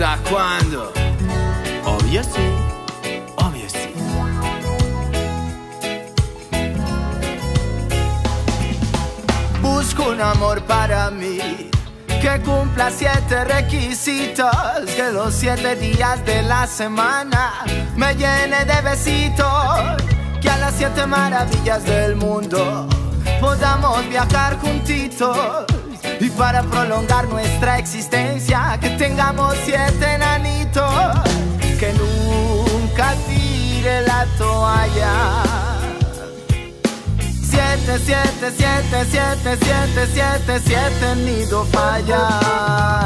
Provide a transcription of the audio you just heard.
¿Hasta cuándo? Obvio sí, obvio sí. Busco un amor para mí que cumpla 7 requisitos, que los 7 días de la semana me llene de besitos, que a las 7 maravillas del mundo podamos viajar juntitos, y para prolongar nuestra existencia que tengamos 7 enanitos, que nunca tire la toalla. 7, 7, 7, 7, 7, 7, 7, nido falla.